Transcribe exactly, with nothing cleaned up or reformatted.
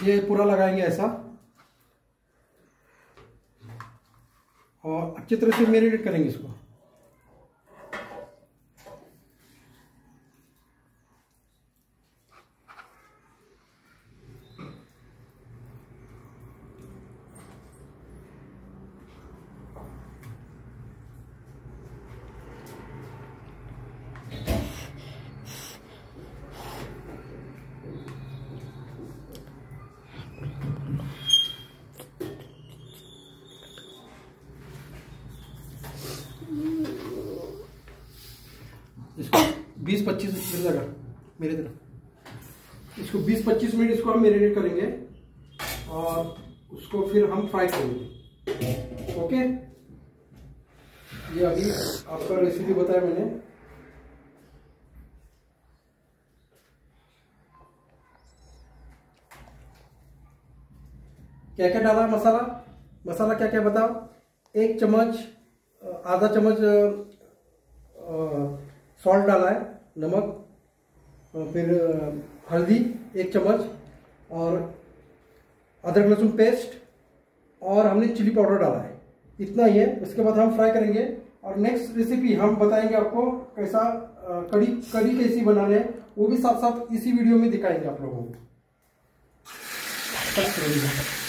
ये पूरा लगाएंगे ऐसा और अच्छी तरह से मैरिनेट करेंगे इसको। इसको बीस पच्चीस मिनट लगा मेरे तरफ। इसको बीस पच्चीस मिनट इसको हम मैरिनेट करेंगे और उसको फिर हम फ्राई करेंगे। ओके, ये अभी आपका रेसिपी बताया मैंने। क्या क्या डाला मसाला? मसाला क्या क्या बताओ? एक चम्मच, आधा चम्मच सॉल्ट डाला है, नमक, फिर हल्दी एक चम्मच और अदरक लहसुन पेस्ट और हमने चिली पाउडर डाला है। इतना ही है। उसके बाद हम फ्राई करेंगे और नेक्स्ट रेसिपी हम बताएंगे आपको कैसा कड़ी कड़ी कैसी बनाने है, वो भी साथ साथ इसी वीडियो में दिखाएंगे आप लोगों को।